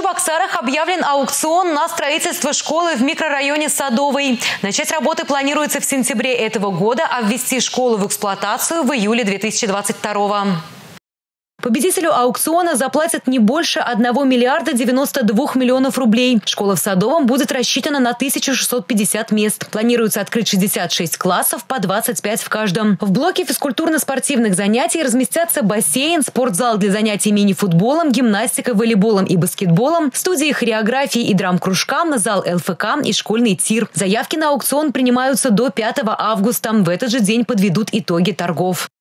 Чебоксарах объявлен аукцион на строительство школы в микрорайоне Садовый. Начать работы планируется в сентябре этого года, а ввести школу в эксплуатацию в июле 2022. Победителю аукциона заплатят не больше 1 миллиарда 92 миллионов рублей. Школа в Садовом будет рассчитана на 1650 мест. Планируется открыть 66 классов, по 25 в каждом. В блоке физкультурно-спортивных занятий разместятся бассейн, спортзал для занятий мини-футболом, гимнастикой, волейболом и баскетболом, студии хореографии и драм-кружка, зал ЛФК и школьный тир. Заявки на аукцион принимаются до 5 августа. В этот же день подведут итоги торгов.